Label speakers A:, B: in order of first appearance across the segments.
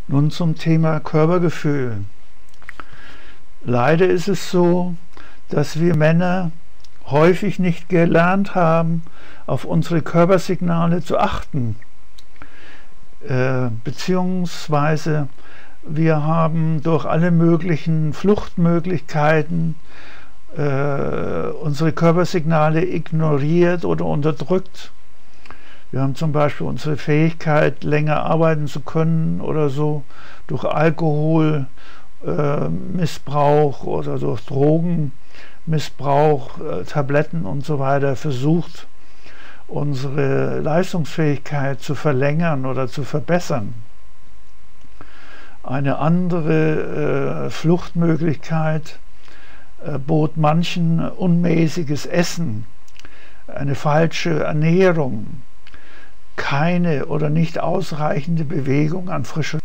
A: Nun zum Thema Körpergefühl. Leider ist es so, dass wir Männer häufig nicht gelernt haben, auf unsere Körpersignale zu achten. Beziehungsweise wir haben durch alle möglichen Fluchtmöglichkeiten unsere Körpersignale ignoriert oder unterdrückt. Wir haben zum Beispiel unsere Fähigkeit, länger arbeiten zu können oder so, durch Alkoholmissbrauch oder durch Drogenmissbrauch, Tabletten und so weiter versucht, unsere Leistungsfähigkeit zu verlängern oder zu verbessern. Eine andere Fluchtmöglichkeit bot manchen unmäßiges Essen, eine falsche Ernährung, keine oder nicht ausreichende Bewegung an frischer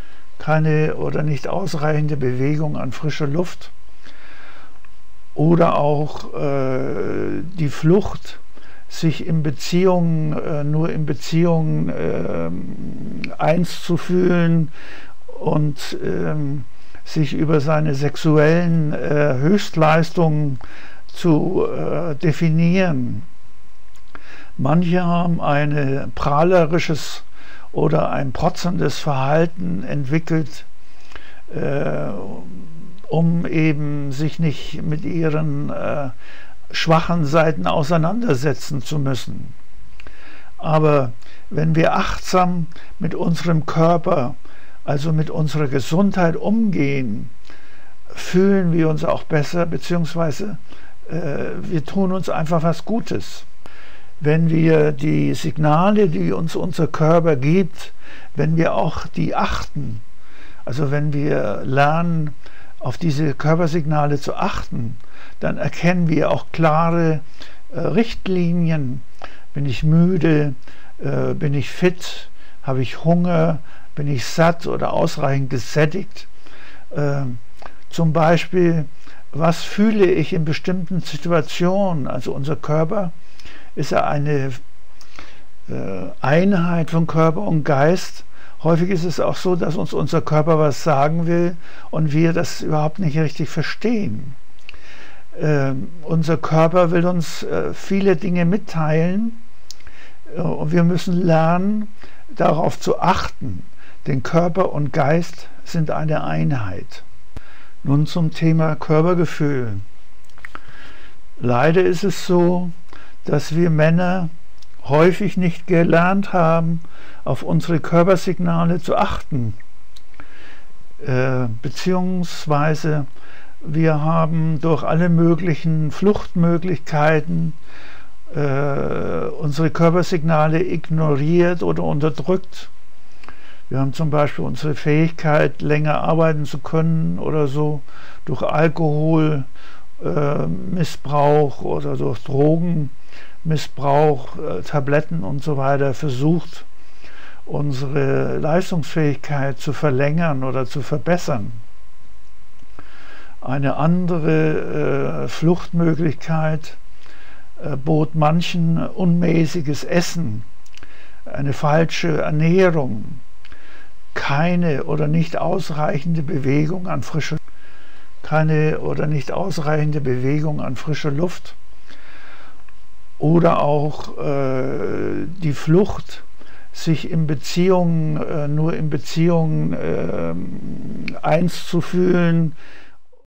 A: Luft oder auch die Flucht, sich in Beziehungen, nur in Beziehungen eins zu fühlen und sich über seine sexuellen Höchstleistungen zu definieren. Manche haben ein prahlerisches oder ein protzendes Verhalten entwickelt, um eben sich nicht mit ihren schwachen Seiten auseinandersetzen zu müssen. Aber wenn wir achtsam mit unserem Körper, also mit unserer Gesundheit umgehen, fühlen wir uns auch besser, beziehungsweise wir tun uns einfach was Gutes. Wenn wir die Signale, die uns unser Körper gibt, wenn wir auch die achten, also wenn wir lernen, auf diese Körpersignale zu achten, dann erkennen wir auch klare Richtlinien. Bin ich müde? Bin ich fit? Habe ich Hunger? Bin ich satt oder ausreichend gesättigt? Zum Beispiel, was fühle ich in bestimmten Situationen? Also unser Körper ist ja eine Einheit von Körper und Geist. Häufig ist es auch so, dass uns unser Körper was sagen will und wir das überhaupt nicht richtig verstehen. Unser Körper will uns viele Dinge mitteilen und wir müssen lernen, darauf zu achten. Denn Körper und Geist sind eine Einheit. Nun zum Thema Körpergefühl. Leider ist es so, dass wir Männer häufig nicht gelernt haben, auf unsere Körpersignale zu achten. Beziehungsweise wir haben durch alle möglichen Fluchtmöglichkeiten unsere Körpersignale ignoriert oder unterdrückt. Wir haben zum Beispiel unsere Fähigkeit, länger arbeiten zu können oder so, durch Alkoholmissbrauch oder durch Drogenmissbrauch, Tabletten und so weiter versucht, unsere Leistungsfähigkeit zu verlängern oder zu verbessern. Eine andere Fluchtmöglichkeit bot manchen unmäßiges Essen, eine falsche Ernährung, keine oder nicht ausreichende Bewegung an frischer Luft oder auch die Flucht, sich in Beziehungen, nur in Beziehungen eins zu fühlen